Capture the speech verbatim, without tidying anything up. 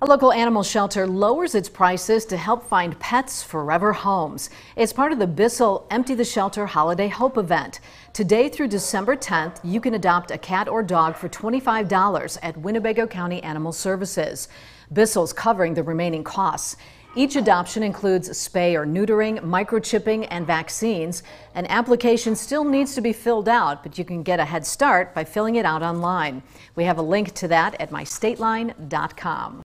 A local animal shelter lowers its prices to help find pets forever homes. It's part of the Bissell Empty the Shelter Holiday Hope event. Today through December tenth, you can adopt a cat or dog for twenty-five dollars at Winnebago County Animal Services. Bissell's covering the remaining costs. Each adoption includes spay or neutering, microchipping, and vaccines. An application still needs to be filled out, but you can get a head start by filling it out online. We have a link to that at my state line dot com.